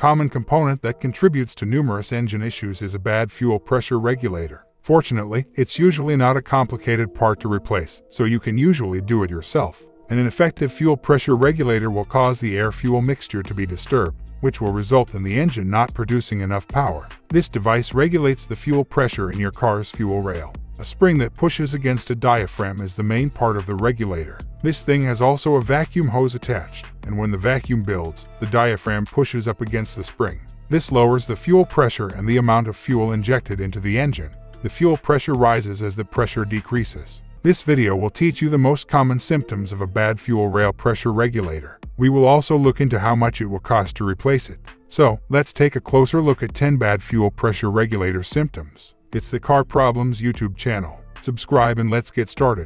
common component that contributes to numerous engine issues is a bad fuel pressure regulator. Fortunately, it's usually not a complicated part to replace, so you can usually do it yourself. An ineffective fuel pressure regulator will cause the air-fuel mixture to be disturbed, which will result in the engine not producing enough power. This device regulates the fuel pressure in your car's fuel rail. A spring that pushes against a diaphragm is the main part of the regulator. This thing has also a vacuum hose attached, and when the vacuum builds, the diaphragm pushes up against the spring. This lowers the fuel pressure and the amount of fuel injected into the engine. The fuel pressure rises as the pressure decreases. This video will teach you the most common symptoms of a bad fuel rail pressure regulator. We will also look into how much it will cost to replace it. So, let's take a closer look at 10 bad fuel pressure regulator symptoms. It's the Car Problems YouTube channel. Subscribe and let's get started.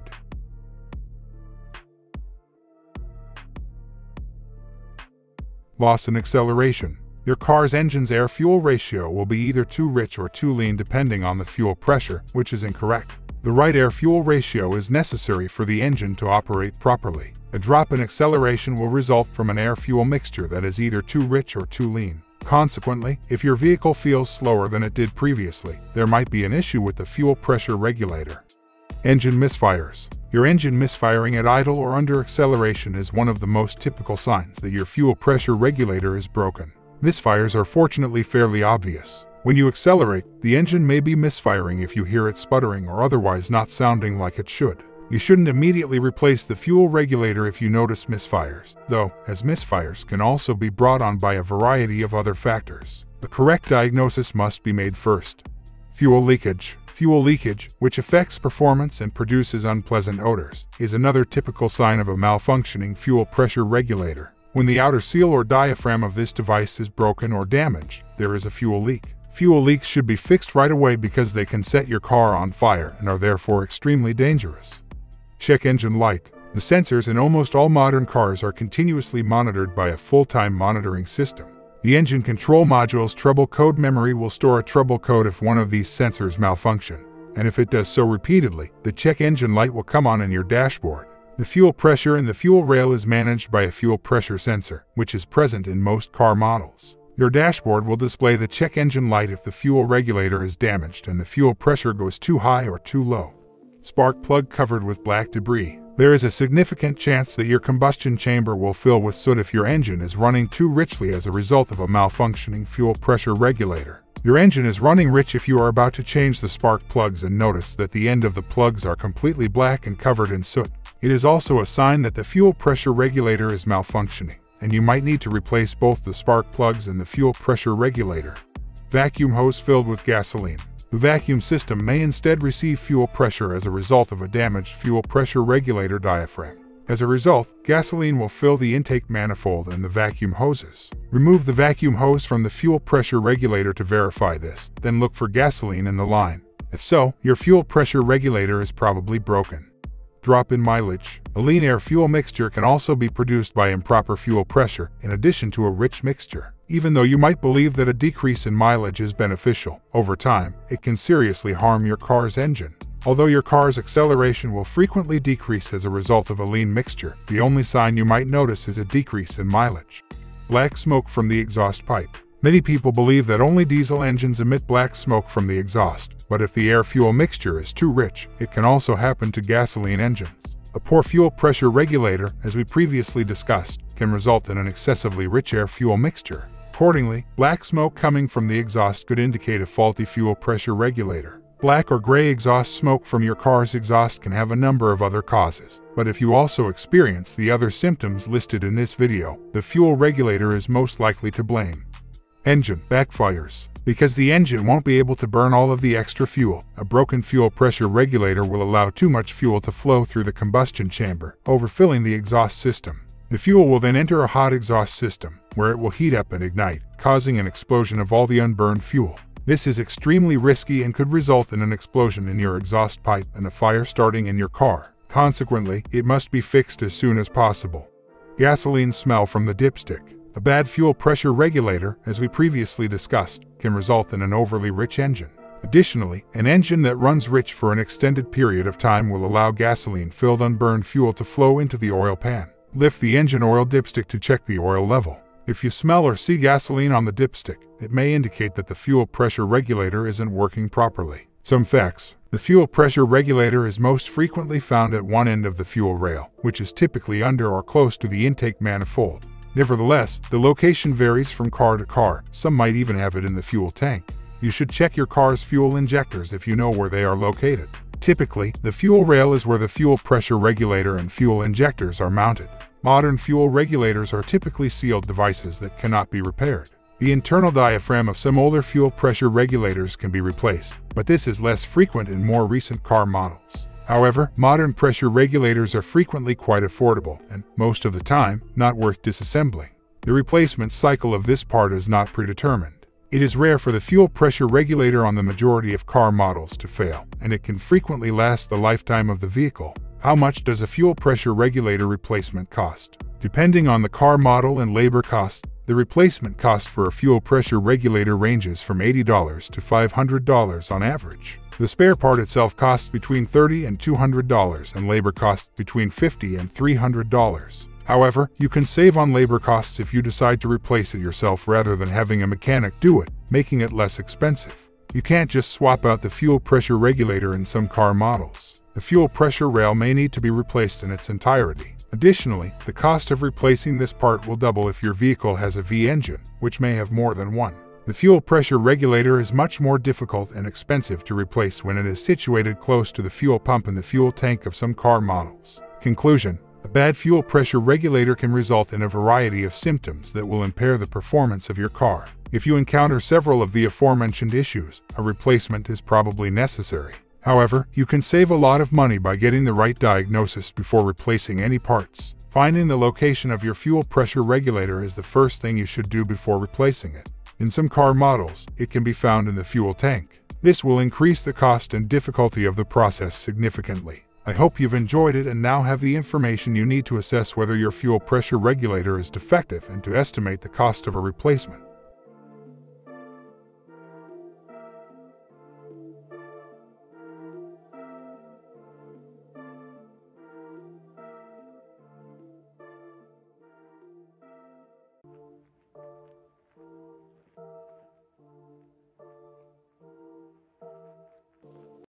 Loss in acceleration. Your car's engine's air-fuel ratio will be either too rich or too lean depending on the fuel pressure, which is incorrect. The right air-fuel ratio is necessary for the engine to operate properly. A drop in acceleration will result from an air-fuel mixture that is either too rich or too lean. Consequently, if your vehicle feels slower than it did previously, there might be an issue with the fuel pressure regulator. Engine misfires. Your engine misfiring at idle or under acceleration is one of the most typical signs that your fuel pressure regulator is broken. Misfires are fortunately fairly obvious. When you accelerate, the engine may be misfiring if you hear it sputtering or otherwise not sounding like it should. You shouldn't immediately replace the fuel regulator if you notice misfires, though, as misfires can also be brought on by a variety of other factors. The correct diagnosis must be made first. Fuel leakage. Fuel leakage, which affects performance and produces unpleasant odors, is another typical sign of a malfunctioning fuel pressure regulator. When the outer seal or diaphragm of this device is broken or damaged, there is a fuel leak. Fuel leaks should be fixed right away because they can set your car on fire and are therefore extremely dangerous. Check engine light. The sensors in almost all modern cars are continuously monitored by a full-time monitoring system. The engine control module's trouble code memory will store a trouble code if one of these sensors malfunction, and if it does so repeatedly, the check engine light will come on in your dashboard. The fuel pressure in the fuel rail is managed by a fuel pressure sensor, which is present in most car models. Your dashboard will display the check engine light if the fuel regulator is damaged and the fuel pressure goes too high or too low. Spark plug covered with black debris. There is a significant chance that your combustion chamber will fill with soot if your engine is running too richly as a result of a malfunctioning fuel pressure regulator. Your engine is running rich if you are about to change the spark plugs and notice that the end of the plugs are completely black and covered in soot. It is also a sign that the fuel pressure regulator is malfunctioning, and you might need to replace both the spark plugs and the fuel pressure regulator. Vacuum hose filled with gasoline. The vacuum system may instead receive fuel pressure as a result of a damaged fuel pressure regulator diaphragm. As a result, gasoline will fill the intake manifold and the vacuum hoses. Remove the vacuum hose from the fuel pressure regulator to verify this, then look for gasoline in the line. If so, your fuel pressure regulator is probably broken. Drop in mileage. A lean air fuel mixture can also be produced by improper fuel pressure, in addition to a rich mixture. Even though you might believe that a decrease in mileage is beneficial, over time, it can seriously harm your car's engine. Although your car's acceleration will frequently decrease as a result of a lean mixture, the only sign you might notice is a decrease in mileage. Black smoke from the exhaust pipe. Many people believe that only diesel engines emit black smoke from the exhaust, but if the air-fuel mixture is too rich, it can also happen to gasoline engines. A poor fuel pressure regulator, as we previously discussed, can result in an excessively rich air-fuel mixture. Accordingly, black smoke coming from the exhaust could indicate a faulty fuel pressure regulator. Black or gray exhaust smoke from your car's exhaust can have a number of other causes, but if you also experience the other symptoms listed in this video, the fuel regulator is most likely to blame. Engine backfires. Because the engine won't be able to burn all of the extra fuel, a broken fuel pressure regulator will allow too much fuel to flow through the combustion chamber, overfilling the exhaust system. The fuel will then enter a hot exhaust system, where it will heat up and ignite, causing an explosion of all the unburned fuel. This is extremely risky and could result in an explosion in your exhaust pipe and a fire starting in your car. Consequently, it must be fixed as soon as possible. Gasoline smell from the dipstick. A bad fuel pressure regulator, as we previously discussed, can result in an overly rich engine. Additionally, an engine that runs rich for an extended period of time will allow gasoline-filled unburned fuel to flow into the oil pan. Lift the engine oil dipstick to check the oil level. If you smell or see gasoline on the dipstick, it may indicate that the fuel pressure regulator isn't working properly. Some facts. The fuel pressure regulator is most frequently found at one end of the fuel rail, which is typically under or close to the intake manifold. Nevertheless, the location varies from car to car. Some might even have it in the fuel tank. You should check your car's fuel injectors if you know where they are located. Typically, the fuel rail is where the fuel pressure regulator and fuel injectors are mounted. Modern fuel regulators are typically sealed devices that cannot be repaired. The internal diaphragm of some older fuel pressure regulators can be replaced, but this is less frequent in more recent car models. However, modern pressure regulators are frequently quite affordable and, most of the time, not worth disassembling. The replacement cycle of this part is not predetermined. It is rare for the fuel pressure regulator on the majority of car models to fail, and it can frequently last the lifetime of the vehicle. How much does a fuel pressure regulator replacement cost? Depending on the car model and labor cost, the replacement cost for a fuel pressure regulator ranges from $80 to $500 on average. The spare part itself costs between $30 and $200 and labor costs between $50 and $300. However, you can save on labor costs if you decide to replace it yourself rather than having a mechanic do it, making it less expensive. You can't just swap out the fuel pressure regulator in some car models. The fuel pressure rail may need to be replaced in its entirety. Additionally, the cost of replacing this part will double if your vehicle has a V engine, which may have more than one. The fuel pressure regulator is much more difficult and expensive to replace when it is situated close to the fuel pump in the fuel tank of some car models. Conclusion: a bad fuel pressure regulator can result in a variety of symptoms that will impair the performance of your car. If you encounter several of the aforementioned issues, a replacement is probably necessary. However, you can save a lot of money by getting the right diagnosis before replacing any parts. Finding the location of your fuel pressure regulator is the first thing you should do before replacing it. In some car models, it can be found in the fuel tank. This will increase the cost and difficulty of the process significantly. I hope you've enjoyed it and now have the information you need to assess whether your fuel pressure regulator is defective and to estimate the cost of a replacement.